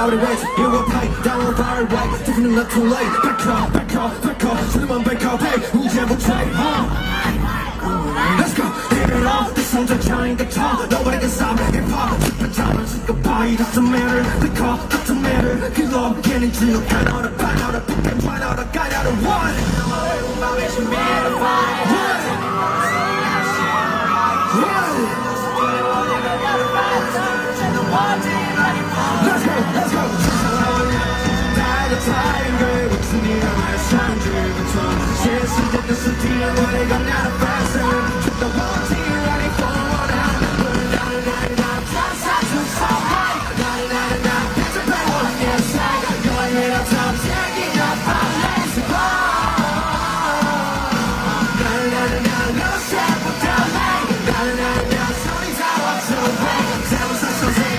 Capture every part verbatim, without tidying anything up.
out of it, you will pay down far away, taking not too late. Back up, back up, back up, 소리만 back up, hey, 문제 못 쳐. Let's go, hit it off. This song's a giant guitar. Nobody can stop it. Hip hop, super talent, goodbye. Doesn't matter. The call doesn't matter. 그 love getting to you. Got out of, find out of, pick and find out of, got out of one. Let's go, let's go. Die the time, girl. What's the need of my sound? Driven to chance to get this idea. What they got now to pass it. Took the whole team ready for one out. Put it down and down and down. Just out to so high. Down and down and down. It's a bad one, yes, I got going in on top. Taking up our legs and ball. Down and down and down. No step without leg. Down and down and down. Somebody's out up to the back. Tell us that's so sick.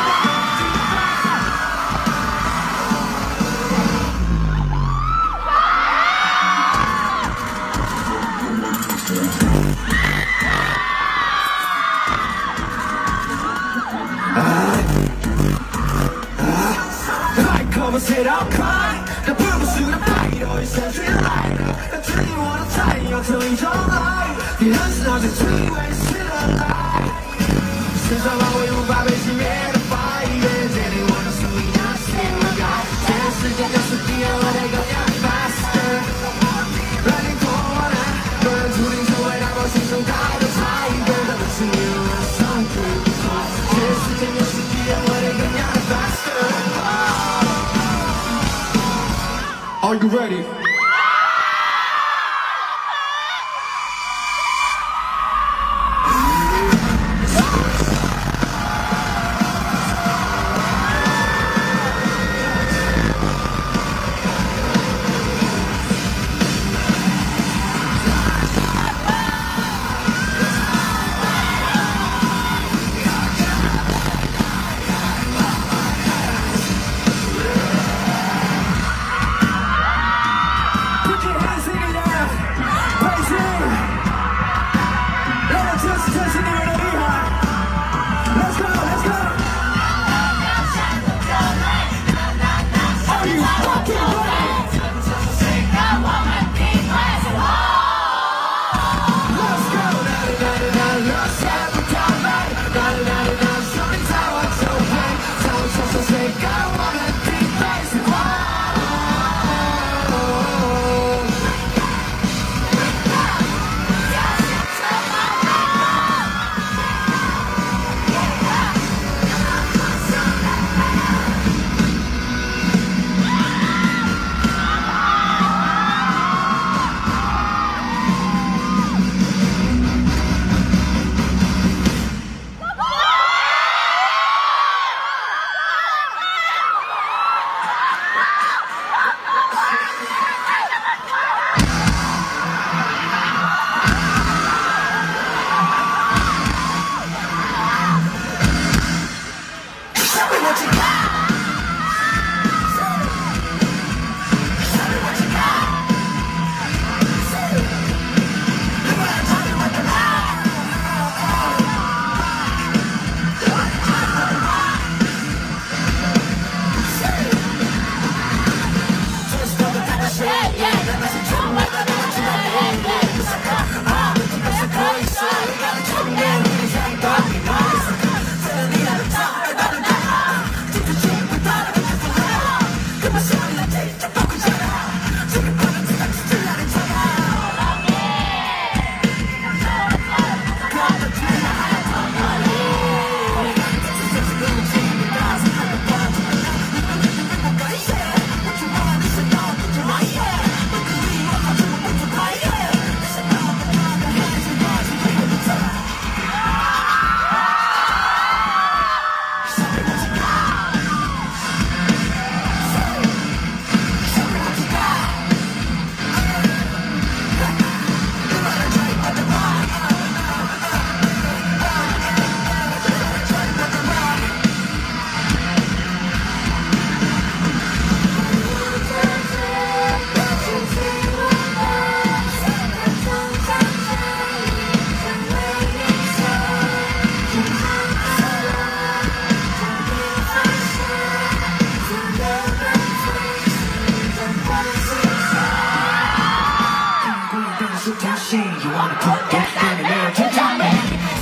Said I'll cry. The purpose to the fight, always sends me light. The tree you wanna tie until he's alright. The answer's a three-way still alive. Since I'm always with my baby, man, the fight is anyone else who we not see we got. Chance to get us a deal, they go down faster. Running for it, burn to these away, I was in some kind of high. Then I'm listening to a song through the call. Chance to get us a deal, they go down faster. Are you ready? wanna forget， 但你没有天真美。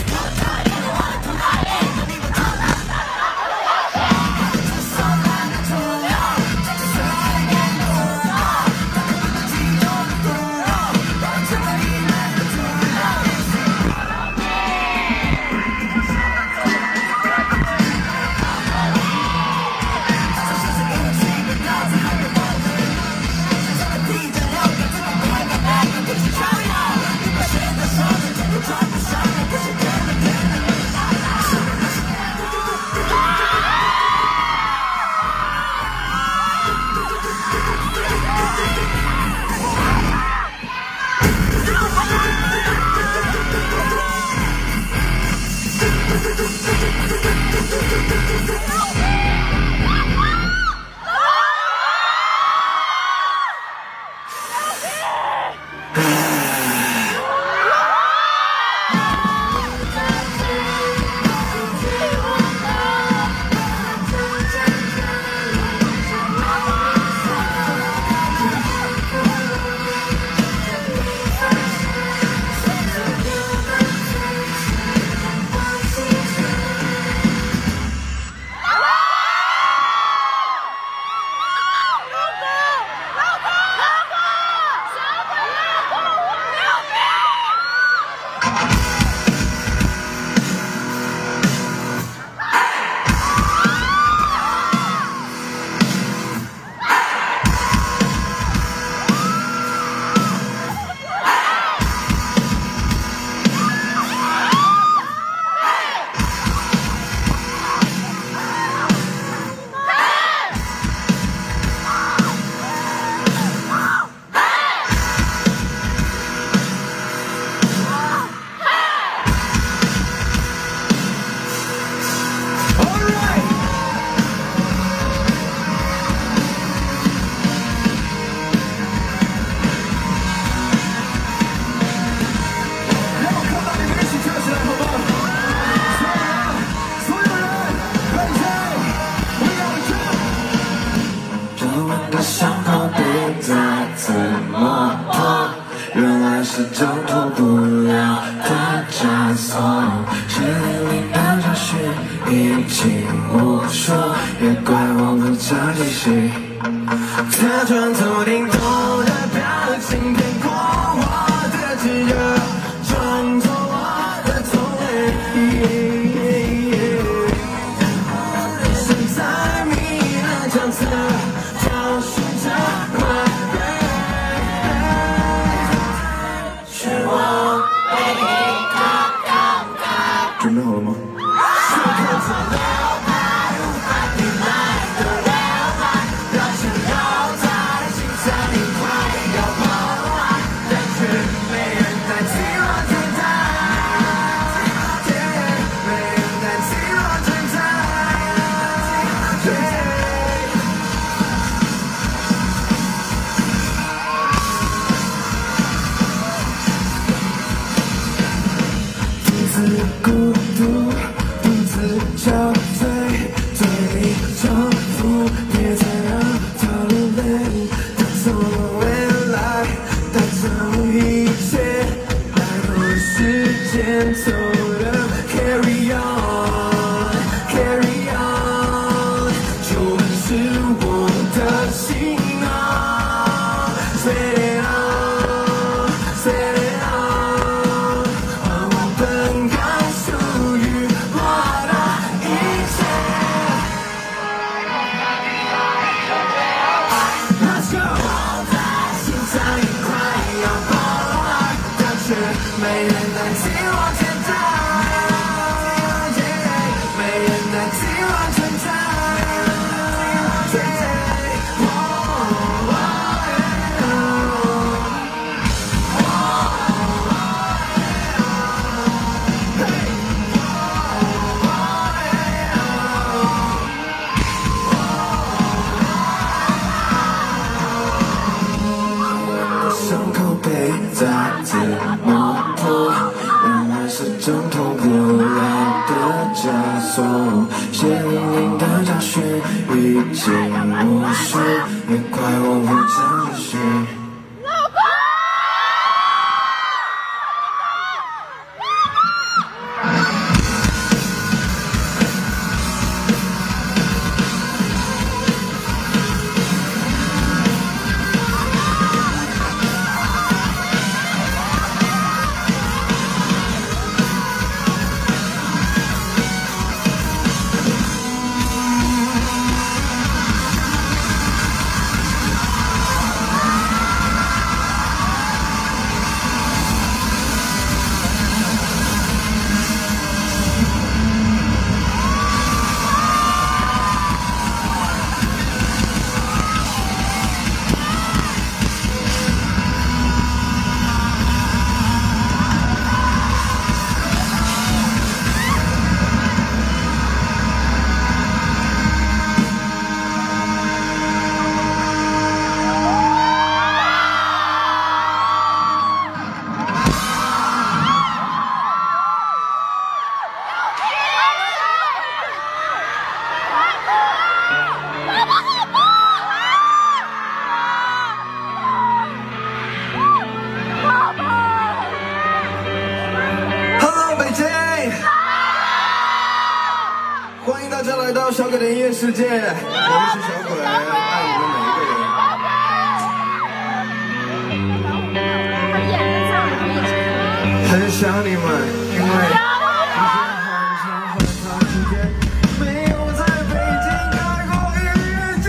是挣脱不了的枷锁，血淋淋的教训已经无数，也怪我不着急时，他穿透顶头的表情骗过我的炙热，穿透我的痛泪，身在迷了将侧找寻着快。准备好了吗？孤独，独自憔悴，嘴里重复，别再让它流泪。带走了未来，带走一切，还有时间走了 ，carry on，carry on， 就算是我的心啊 ，set it on，set it on， 而我本该。没人能替我承担，没人能替我承担。伤口被再次磨破，原来是挣脱不了的枷锁。血淋淋的教训已经无数，也怪我不争气。老公。 世界，我就是小鬼，爱你们每一个人。很想你们，因为已经很长很长时间没有在北京开过音乐节，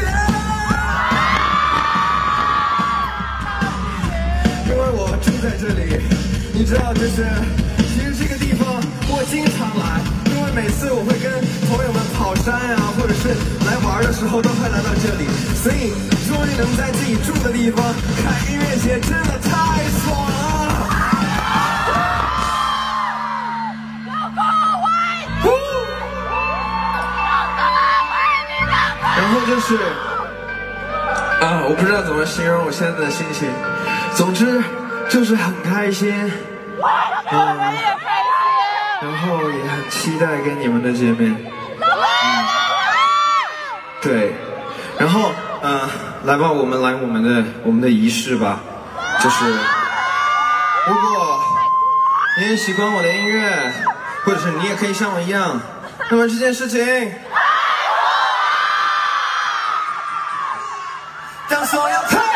因为我住在这里，你知道，就是其实这个地方我经常来。因为每次我会跟朋友们跑山啊，或者是来玩的时候，都会来到这里，所以终于能在自己住的地方开音乐节，真的太爽了！然后就是啊，我不知道怎么形容我现在的心情，总之就是很开心，啊。然后也很期待跟你们的见面。嗯，对，然后呃，来吧，我们来我们的我们的仪式吧。就是如果你也喜欢我的音乐，或者是你也可以像我一样，那么这件事情，当所有太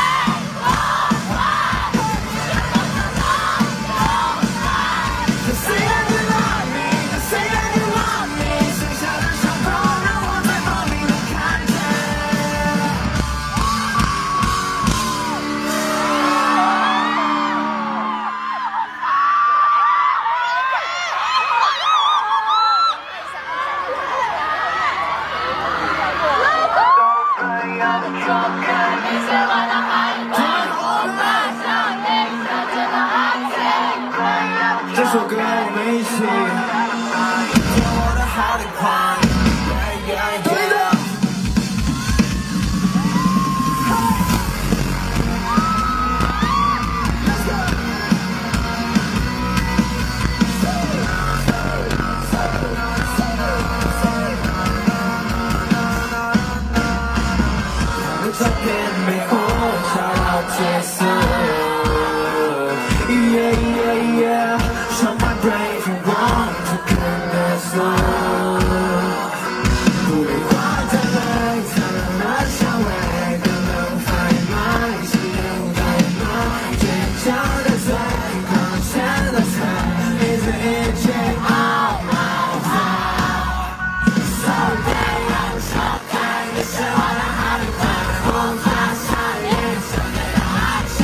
这首歌我们一起做我的好的款，对的。照片没我找到角色。Yeah, yeah, yeah. Shut my brain if you want to confess. 不被画在泪，灿烂的香味，可能发现吗？你是留在哪？倔强的嘴，狂狷的嘴，一字一句 all my fault. So they 让我说开，你是我的好的款，我发现你是对的爱情。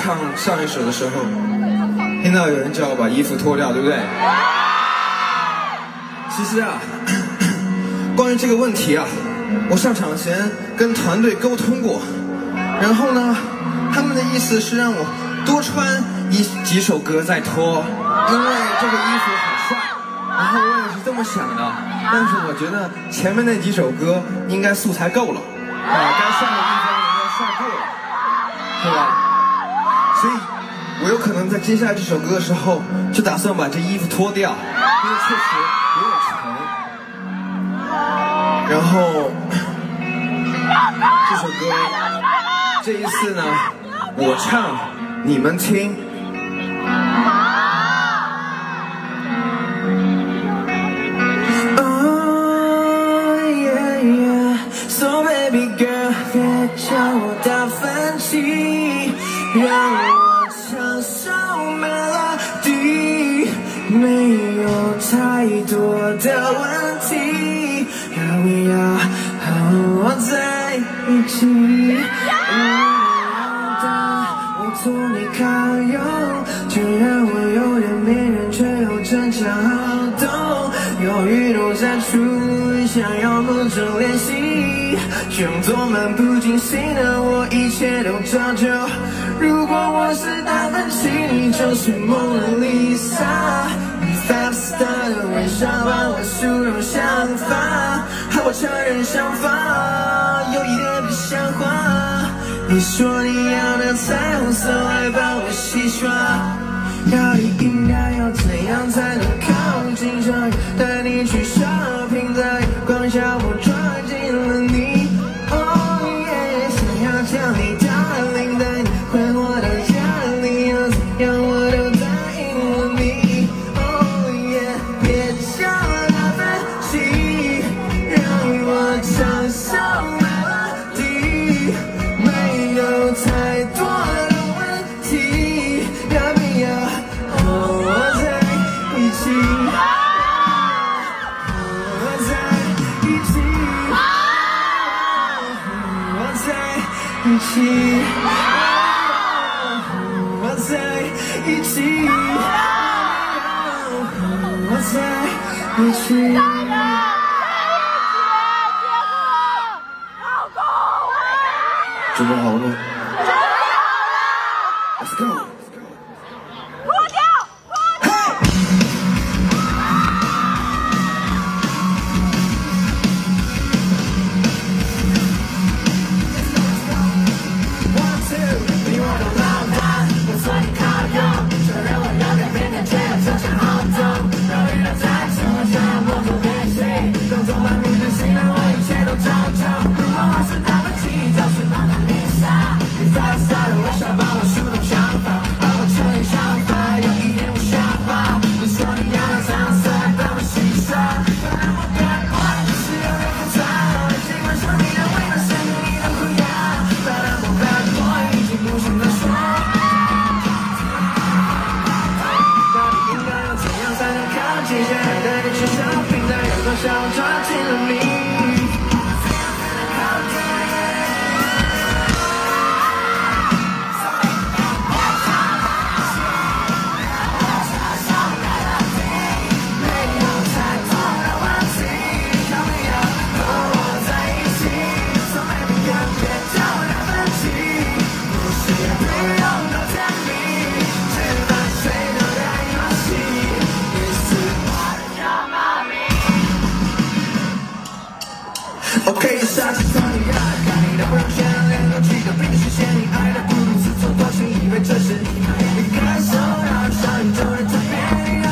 唱上一首的时候，听到有人叫我把衣服脱掉，对不对？其实啊，关于这个问题啊，我上场前跟团队沟通过，然后呢，他们的意思是让我多穿一几首歌再脱，因为这个衣服很帅。然后我也是这么想的，但是我觉得前面那几首歌应该素材够了，啊，该帅的地方应该帅够了，对吧？所以，我有可能在接下来这首歌的时候，就打算把这衣服脱掉，因为确实有点沉。然后，这首歌这一次呢，我唱，你们听。叫我达芬奇，让我唱首 melody， 没有太多的问题，要不要和我在一起？我托你靠拥，就让我有点面人，却又争强好动，犹豫都在出，想要不着联系，却多漫不经心的我，一切都照旧。如果我是达芬奇，你就是蒙娜丽莎，你 five star 的微笑把我梳容像发，和我承认想法有一点不像话。你说你要的彩虹色来帮我洗刷，到底应该要怎样才能靠近这里？带你去 shopping， 在光下我抓紧了你。Oh yeah， 想要叫你 darling， 带你回我的家里，要怎样我都答应了你。Oh yeah， 别叫我达芬奇，让我唱首 melody， 没有太多的问题，要不要和我在一起？和我在一起，和我在一起，和我在一起，和我在一起。准备好了吗 ？Let's go。想抓紧了你。OK， 下次从你爱，看你能不能先联络几个，并实现你爱的不如自作多情，以为这是你感受到上宇宙的特别有。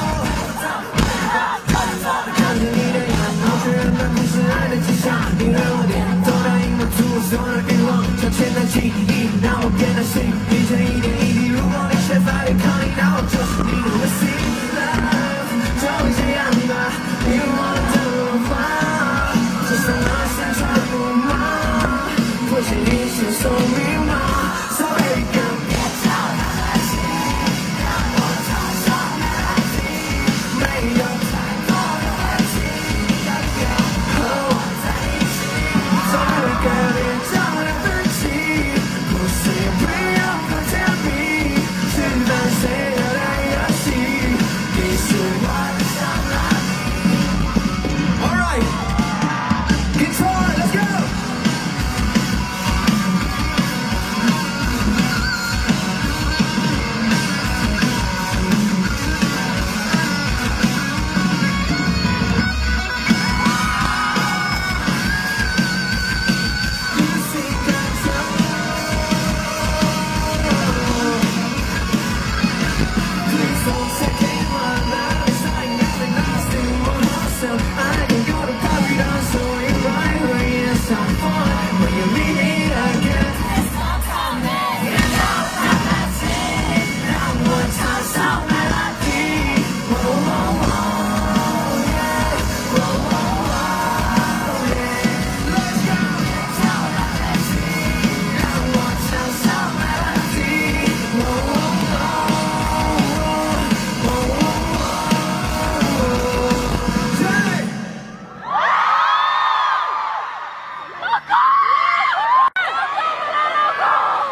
看着你的眼，我确认那不是爱的迹象，因为我点头答应了，做所有的愿望，像前的记忆让我变得幸运，一点一点一滴，如果你缺乏抵抗力，那我就是你的 receive love， 就会这样吧，你我的话，这是那。我请你先送密码 ，So baby girl， 别叫他来信，让我唱首 melody， 没有太多的问题，要不要和我在一起 ？So baby girl， 别叫我分歧，不是也不要不甜蜜。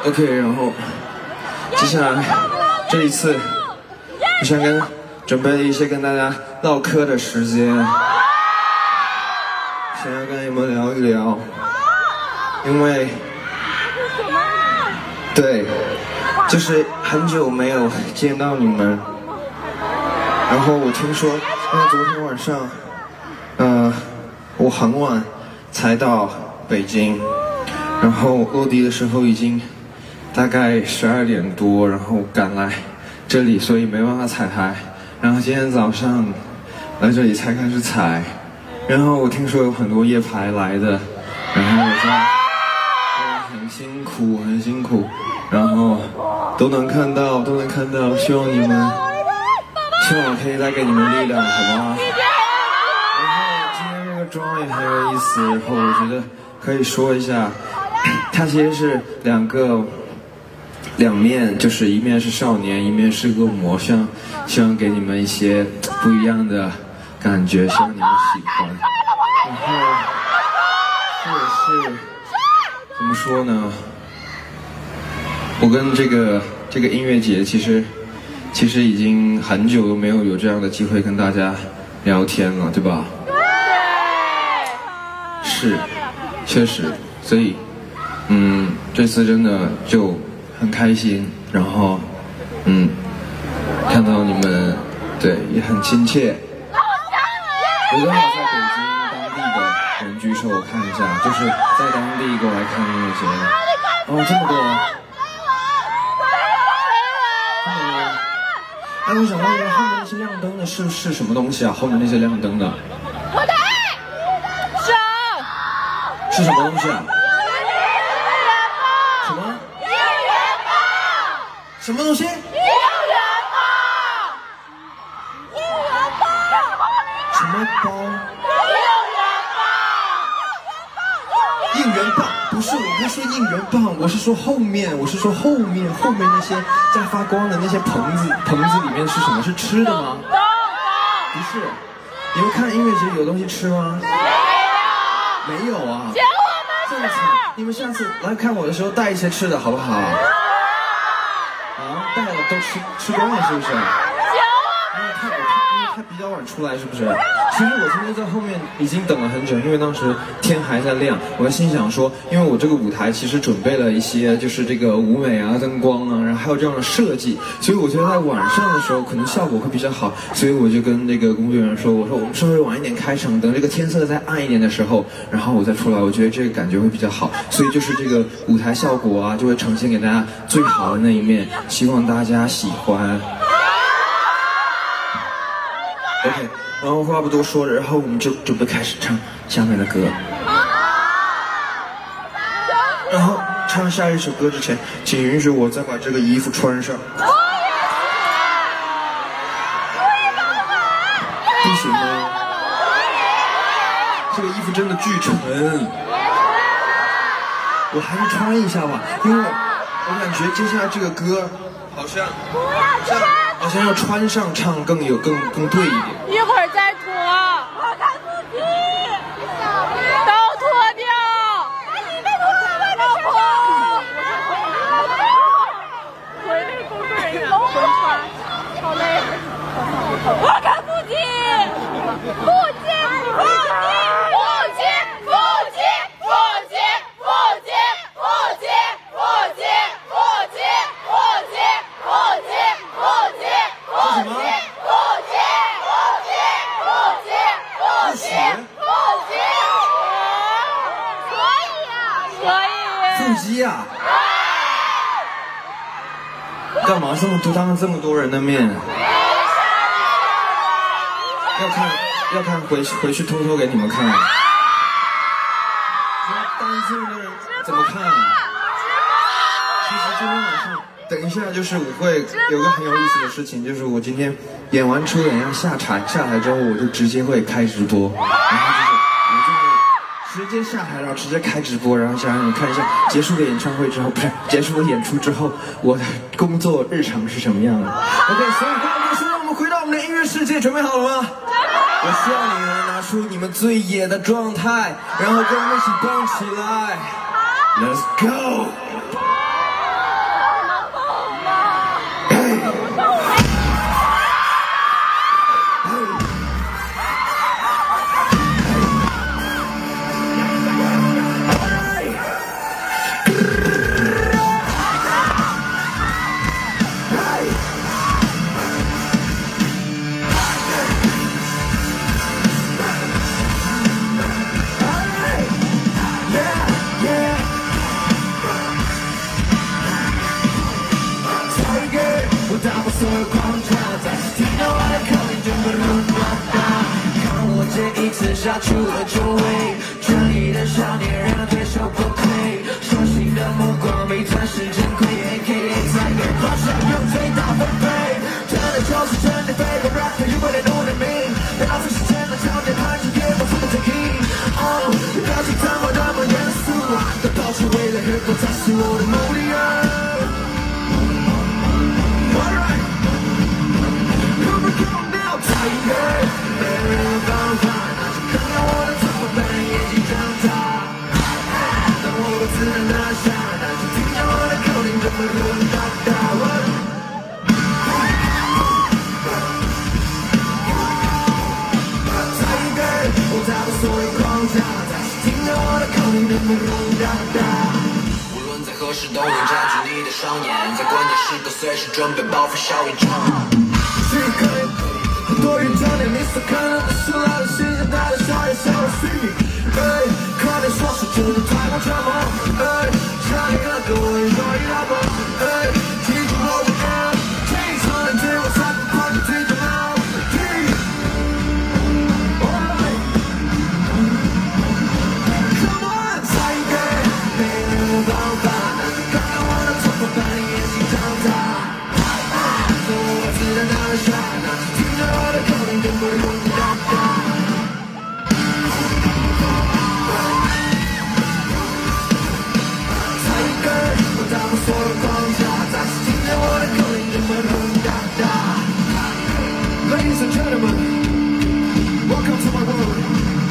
OK， 然后接下来这一次，我想跟准备了一些跟大家唠嗑的时间，想要跟你们聊一聊，因为对，就是很久没有见到你们，然后我听说，因为昨天晚上，呃，我很晚才到北京，然后落地的时候已经大概十二点多，然后赶来这里，所以没办法彩排。然后今天早上来这里才开始彩，然后我听说有很多夜排来的，然后我在很辛苦很辛苦，然后都能看到都能看到，希望你们，希望我可以带给你们力量，好吗？然后今天这个妆也很有意思，然后我觉得可以说一下，它其实是两个。两面，就是一面是少年，一面是恶魔，希望希望给你们一些不一样的感觉，希望你们喜欢。然后或者是怎么说呢？我跟这个这个音乐节其实其实已经很久都没有有这样的机会跟大家聊天了，对吧？对。是，确实，所以嗯，这次真的就。很开心，然后，嗯，看到你们，对，也很亲切。有多少在北京当地的人举手？我看一下，就是在当地过来看音乐节的。哦，这么多。嗯。哎，我想问一下，后面那些亮灯的是是什么东西啊？后面那些亮灯的。舞台。是。是什么东西啊？什么？什么东西？应援棒！应援棒！什么包？应援棒！应援棒！不是，我不是说应援棒，我是说后面，我是说后面，后面那些在发光的那些棚子，棚子里面是什么？是吃的吗？不是。你们看音乐节有东西吃吗？没有。没有啊。这么惨！你们下次来看我的时候带一些吃的好不好？啊，带了都吃吃光了是不是？因为他因为他比较晚出来是不是？其实我今天在后面已经等了很久，因为当时天还在亮，我心想说，因为我这个舞台其实准备了一些就是这个舞美啊、灯光啊，然后还有这样的设计，所以我觉得在晚上的时候可能效果会比较好，所以我就跟这个工作人员说，我说我们是不是晚一点开场，等这个天色再暗一点的时候，然后我再出来，我觉得这个感觉会比较好，所以就是这个舞台效果啊，就会呈现给大家最好的那一面，希望大家喜欢。OK， 然后话不多说了，然后我们就准备开始唱下面的歌。然后唱下一首歌之前，请允许我再把这个衣服穿上。不行吗？这个衣服真的巨沉，我还是穿一下吧，因为我感觉接下来这个歌好像好像要穿上唱更有更更对一点。 一会儿再脱，我看不清，都脱掉。你别脱，别脱。回来工作人员分穿，好累。我看不清，不清，不清，不清，不清，不清，不清，不清，不清，不清，不清，不清，不清，不清。 腹肌呀！干嘛这么多当着这么多人的面？要看要看回去回去偷偷给你们看。当着这么多人怎么看啊？其实今天晚上等一下就是我会有个很有意思的事情，就是我今天演完出演要下台，下台之后我就直接会开直播，然后就是我就会。直接下台，然后直接开直播，然后想让你们看一下结束了演唱会之后，不是结束了演出之后，我的工作日常是什么样的。OK， 所以话不多说，让我们回到我们的音乐世界，准备好了吗？我希望你们拿出你们最野的状态，然后跟我们一起蹦起来。Let's go！ 一次杀出了重围，正义的少年让对手崩溃，双星的目光被钻石珍贵 ，A K A 在眼光下用最大分贝，真的就是真的飞的 rapper， you better know the mean， 那不是真的超点盘是给我负责 key， 哦，表情他妈那么严肃，但保持为了 hip hop 才是我的目的啊。 没人有办法，看到我的头发把眼睛长大。当我把子弹拿下，那就听见我的口令这么run哒哒。再一个，我打破所有框架，再次听见我的口令这么run哒哒。无论在何时都能占据你的双眼，在关键时刻随时准备爆发小宇宙。是可以。 多云照点，你所看到的塑料的形象，大的小也小的虚拟。哎，快点说出真的太过折磨。哎，下一个跟我一块一大波。哎，记住我的 M， 听从的对我才不怕你听着闹。Come on， 再一个，没人有办法，看看我的头发把你眼睛长大。等我把子弹拿下。 我的口令这么run哒哒，再一个，我打破所有框架，再次听见我的口令这么run哒哒。Ladies and gentlemen, welcome to my world.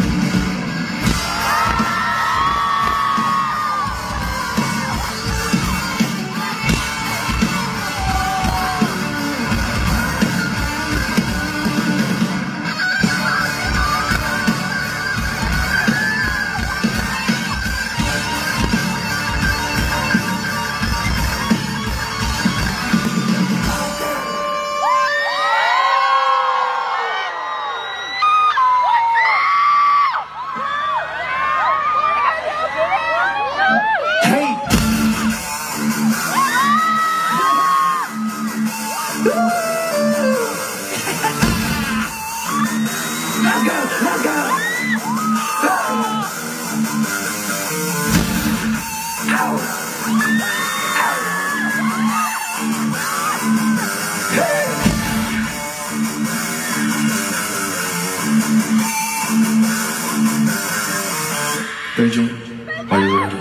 北京 ，Are you ready？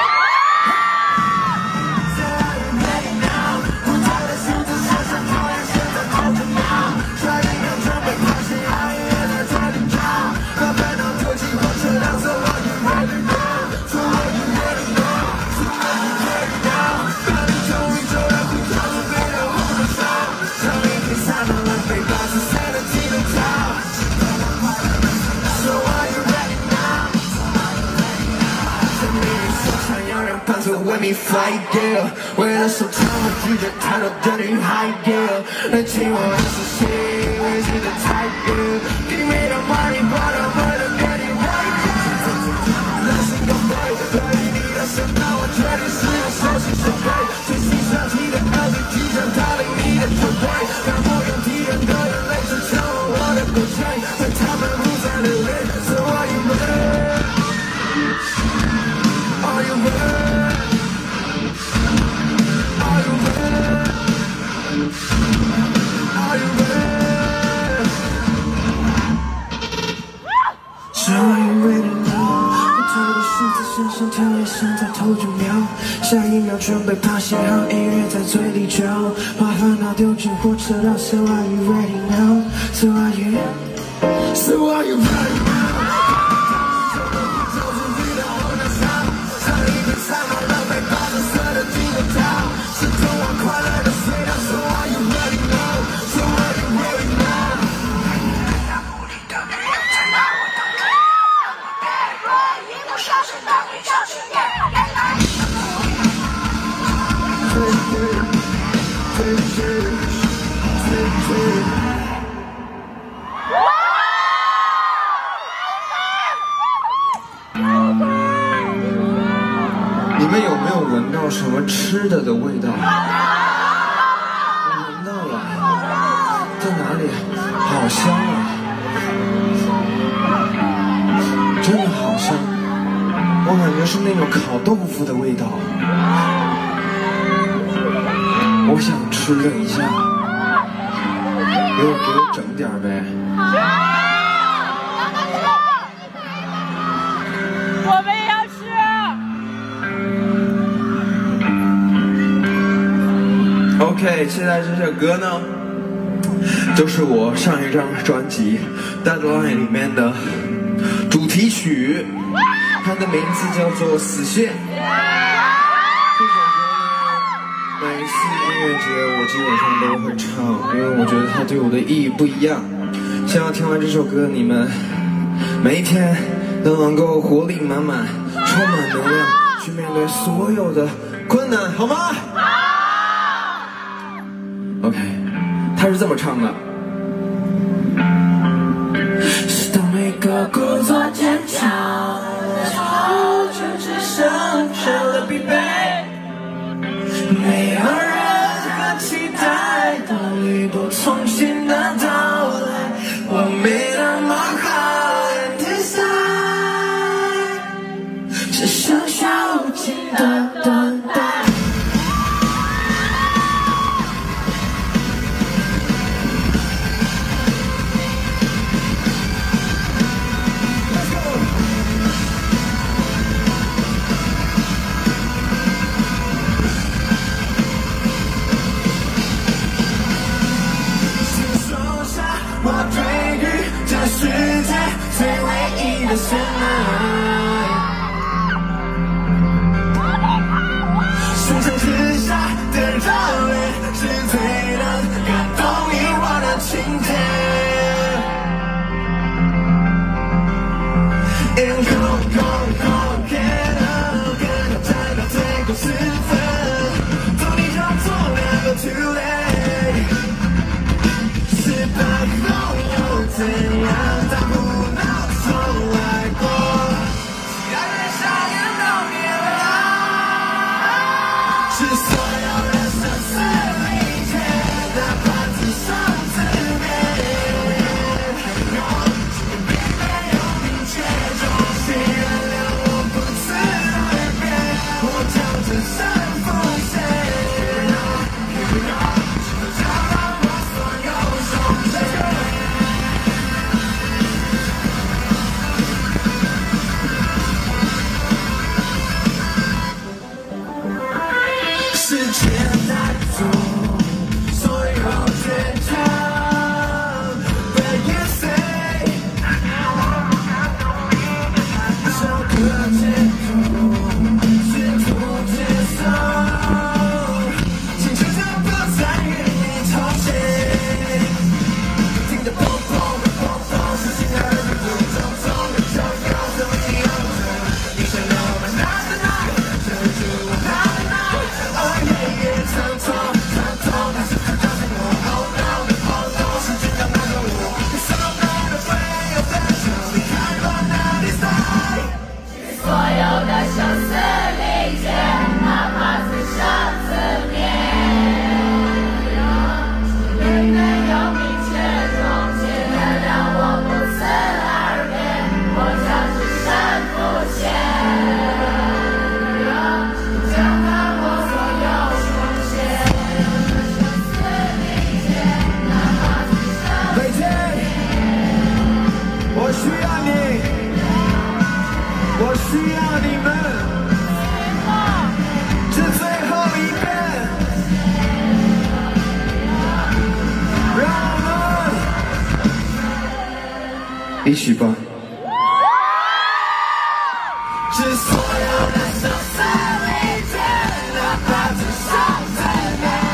为你 fly girl， 为了收藏我拒绝太多的女孩 girl， 能请我二十七位置的 type girl， Give me the money， 把它卖了给你 white girl， 人生都美，对于你的身段，我决定是用手心手背，最新上题的二 D 即将带领你的团队，让我用敌人的眼泪去敲我的国锤，在他们不再流泪 ，So are you ready？ Are you ready？ So are you ready now？ 我投的数字像心跳，也像在头九秒，下一秒准备爬行航，音乐在嘴里叫，把烦恼丢进火车道。So are you ready now？ So are you？ So are you ready now？ 是通往快乐的隧道。So are you ready now？So are you ready now？ 那无力的女人在那我等着，让我背若一路上升到会找去年原来。 你们有没有闻到什么吃的的味道？我闻到了，在哪里？好香啊！ 我感觉是那种烤豆腐的味道，我想吃，等一下，给我给我整点呗。 我们也要吃。 OK， 现在这首歌呢，就是我上一张专辑《Deadline》里面的主题曲，它的名字叫做《死线》。这首歌呢，每一次音乐节我基本上都会唱，因为我觉得它对我的意义不一样。希望听完这首歌，你们每一天都能够活力满满，充满能量，去面对所有的困难，好吗？好。OK， 他是这么唱的。是当每个故作坚强，却只剩下了疲惫，没有任何期待，道理都重新的到来，我没那么好 decide， 只剩下无尽的等待。我对于这世界最唯一的深爱，盛世之下的热烈是最能感动你我的情节。In cold cold cold get up， 跟他站到最后时分，做你要做两个 too late。失败后又怎样？大不了重来过。期待的笑颜都灭了，是所有人生死理解，哪怕只剩字面。并没有明确中心，原谅我不辞而别，我将只身奉献。时间带走所有倔强 ，But you say， 找个借口试图接受，请求着不再与你妥协，听着砰砰的砰砰，是心爱的路重重的就要怎么样着？你想要我拿着拿，遮住我拿着拿。伤痛，伤痛，但是它叫醒我。Oh no， oh no， 时间要拿走我。So bad， 会有分手，离开我哪里在？ 所有的生死理解，哪怕只剩字面。并没有明确终结，原谅我不辞而别，我将只身奉献。将看我所有。 我需要你，我需要你们，这最后一遍，让我们一起吧。是所有的生死理解，哪怕只剩字面。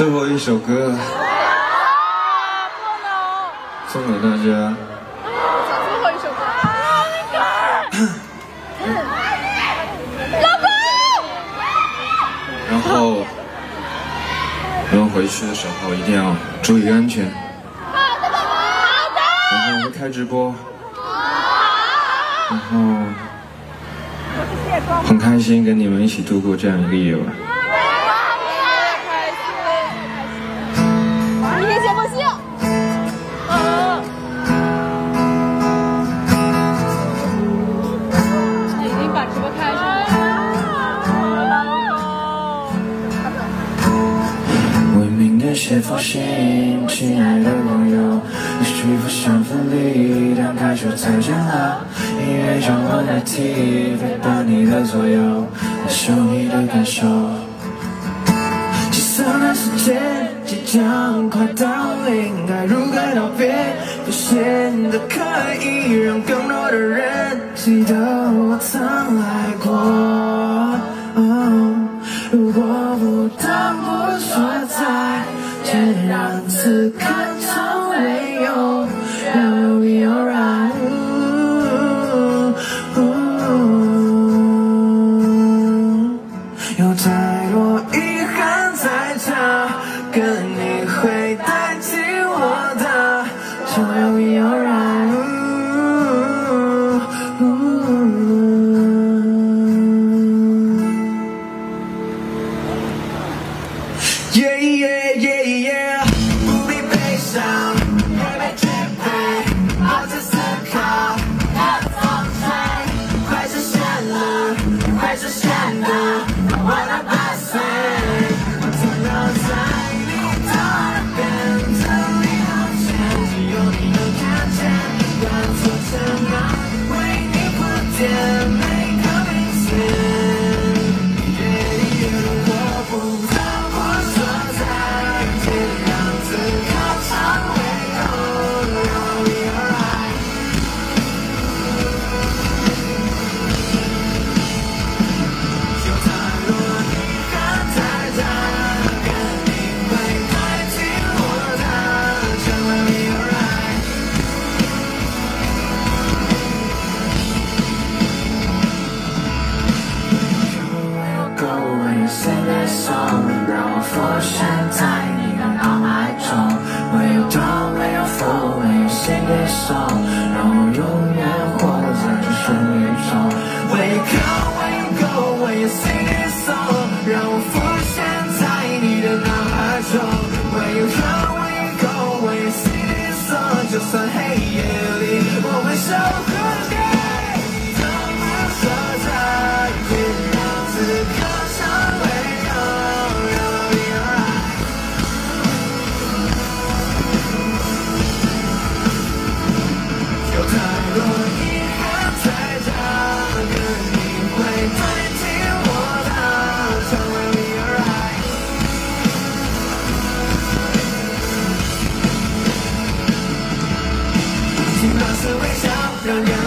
最后一首歌送给大家。 最后一首歌。老公。 然后，然后回去的时候一定要注意安全。 好的，好的。 然后会开直播。然后很开心跟你们一起度过这样一个夜晚。 明天写封信。嗯。已经把直播开上了。 为明天写封信，亲爱的朋友，你是否想分离？但开始再见了，音乐将我代替，陪伴你的左右，感受你的感受。计算的时间即将快到临，该如何道别，表现得可以让更多的人记得我曾爱过。哦，如果不得不说再见，让此刻成为永远。Will be alright。有太多遗憾在这，跟你会代替我的，就 Will be alright。Yeah yeah yeah yeah， 不必悲伤，也别惧怕，好去思考，要放水，快实现了，快实现的，我的八岁，我曾要在你的耳边，等你道歉，只有你能看见，当作真爱，为你铺垫每个明天。如果不得不说再见，让此刻成为永远。Will be alright。有太多遗憾在这，跟你会代替我的，就 Will be alright。Go when you sing this song， 让我浮现在你的脑海中。When you down, when you fall, when you sing this song， 让我永远活在这旋律中。When you come, when you go, when you sing this song， 让我浮现在你的脑海中。When you come, when you go, when you sing this song， 就算黑夜里我会守护你，怎么说再见，让此刻成为永远。Will be alright。有太多遗憾在这，跟你会代替我的，就 Will be alright。请保持微笑，让